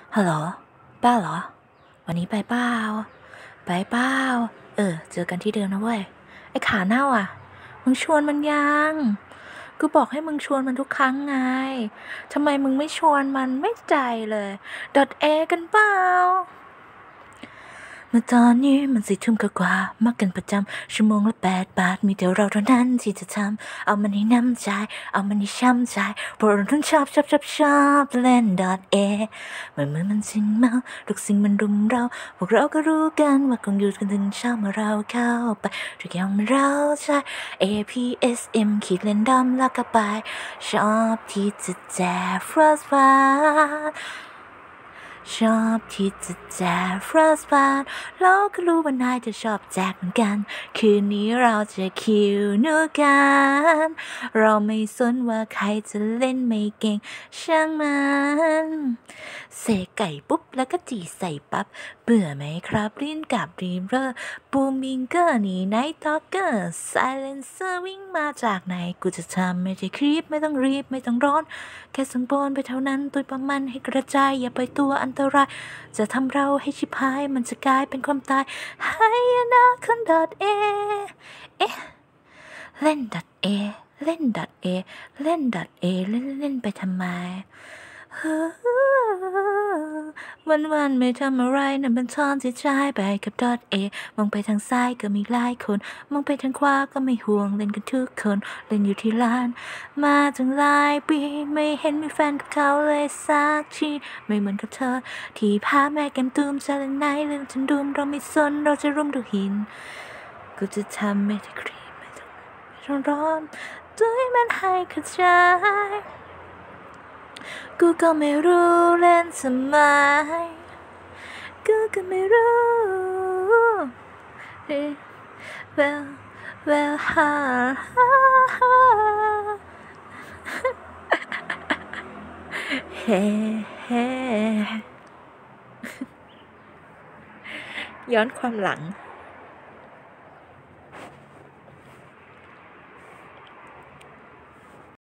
ฮัลโหลป้าเหรอวันนี้ไปเปล่าไปเปล่าเจอกันที่เดิมนะเว้ยไอ้ขาเน่าอ่ะมึงชวนมันยังกูบอกให้มึงชวนมันทุกครั้งไงทำไมมึงไม่ชวนมันไม่ใจเลย.a กันเปล่าเมื่อตอนนี้มัน4 ทุ่มกว่ามักกันประจำชั่วโมงละ8 บาทมีแต่เราเท่านั้นที่จะทำเอามันให้น้ำใจเอามันให้ช้ำใจเพราะเราทั้งชอบเล่น.a เมื่อมันสิ้นเมาทุกสิ่งมันรุมเราพวกเราก็รู้กันว่าคงอยู่กันถึงเช้าเมื่อเราเข้าไปทุกอย่างมันเราใช้ APSM ขีดเล่นดำแล้วก็ไปชอบที่จะแจก first oneชอบที่จะแจก first one แล้วก็รู้ว่านายจะชอบแจกเหมือนกันคืนนี้เราจะคิวนูกันเราไม่สนว่าใครจะเล่นไม่เก่งช่างมันเสกไก่ปุ๊บแล้วก็จีใส่ปั๊บเบื่อไหมครับลิ้นกับรีเวอร์บูมมิงเกอร์นี่ไนท์ท็อกเกอร์ไซเลนเซอร์วิ่งมาจากไหนกูจะทำไม่ใช่คลิปไม่ต้องรีบไม่ต้องร้อนแค่ส่งบอลไปเท่านั้นตุยประมันให้กระจายอย่าไปตัวอันตรายจะทำเราให้ชิบหายมันจะกลายเป็นความตายให้นะคน .a เอ๊ะเล่น .a เล่น .a เล่น .a เล่นไปทำไมวันไม่ทำอะไรนั่นเป็นตอนที่ใจไปกับ .a มองไปทางซ้ายก็มีหลายคนมองไปทางขวาก็ไม่ห่วงเล่นกันทุกคนเล่นอยู่ที่ร้านมาตั้งหลายปีไม่เห็นมีแฟนกับเขาเลยสักทีไม่เหมือนกับเธอที่พาแม่กันตูมซาลไนเรื่องฉันดูมเราไม่สนเราจะร่วมดูหินกูจะทำไม่ได้ครีมไม่ต้องร้อนด้วยมันให้เข้าใจกูก็ไม่รู้เล่นทำไมกูก็ไม่รู้ well ha เฮ้ย้อนความหลัง